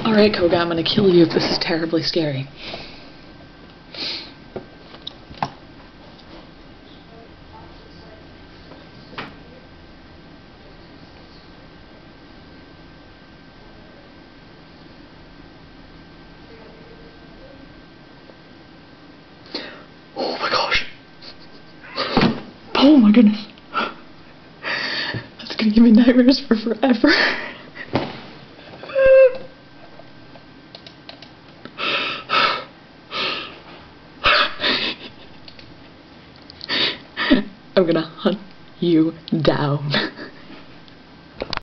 Alright, Koga, I'm gonna kill you if this is terribly scary. Oh my gosh. Oh my goodness. That's gonna give me nightmares for forever. I'm gonna hunt you down.